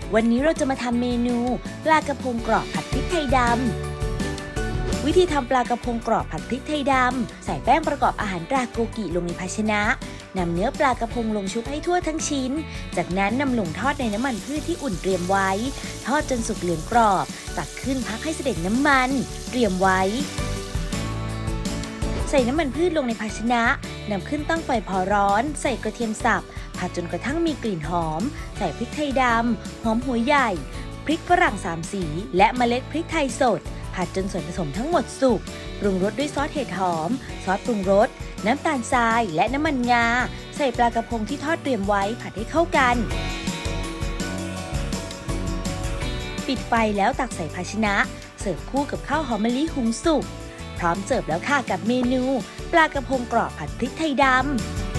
วันนี้เราจะมาทำเมนูปลากระพงกรอบผัดพริกไทยดำวิธีทำปลากระพงกรอบผัดพริกไทยดำใส่แป้งประกอบอาหารตราโกกิลงในภาชนะนำเนื้อปลากระพงลงชุบให้ทั่วทั้งชิ้นจากนั้นนำลงทอดในน้ำมันพืชที่อุ่นเตรียมไว้ทอดจนสุกเหลืองกรอบตักขึ้นพักให้เสด็จน้ำมันเตรียมไว้ใส่น้ำมันพืชลงในภาชนะนำขึ้นตั้งไฟพอร้อนใส่กระเทียมสับผัดจนกระทั่งมีกลิ่นหอมใส่พริกไทยดำหอมหัวใหญ่พริกฝรั่ง3 สีและเมล็ดพริกไทยสดผัดจนส่วนผสมทั้งหมดสุกปรุงรสด้วยซอสเห็ดหอมซอสปรุงรสน้ำตาลทรายและน้ำมันงาใส่ปลากระพงที่ทอดเตรียมไว้ผัดให้เข้ากันปิดไฟแล้วตักใส่ภาชนะเสิร์ฟคู่กับข้าวหอมมะลิหุงสุกพร้อมเสิร์ฟแล้วค่ะกับเมนูปลากระพงกรอบผัดพริกไทยดำ